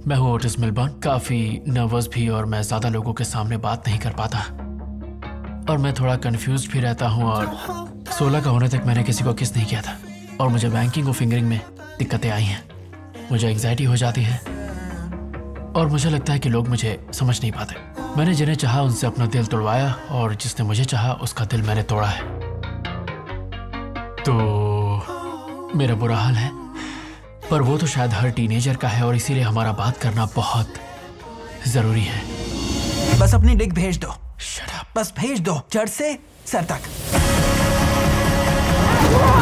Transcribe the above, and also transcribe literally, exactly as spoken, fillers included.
मैं हूँ Otis Millburn, काफी नर्वस भी और मैं ज्यादा लोगों के सामने बात नहीं कर पाता और मैं थोड़ा कंफ्यूज भी रहता हूँ। और सोलह का होने तक मैंने किसी को किस नहीं किया था और मुझे बैंकिंग और फिंगरिंग में दिक्कतें आई हैं। मुझे एंग्जाइटी हो जाती है और मुझे लगता है कि लोग मुझे समझ नहीं पाते। मैंने जिन्हें चाहा उनसे अपना दिल तोड़वाया और जिसने मुझे चाहा उसका दिल मैंने तोड़ा है। तो मेरा बुरा हाल है, पर वो तो शायद हर टीनेजर का है और इसीलिए हमारा बात करना बहुत जरूरी है। बस अपनी डिक भेज दो। Shut up. बस भेज दो, जड़ से सर तक।